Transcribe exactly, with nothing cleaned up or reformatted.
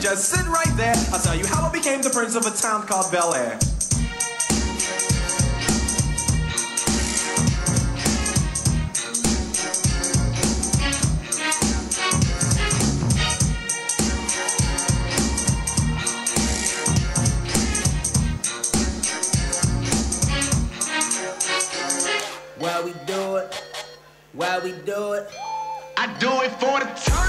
just sit right there. I'll tell you how I became the prince of a town called Bel Air. Why we do it? Why we do it? I do it for the time.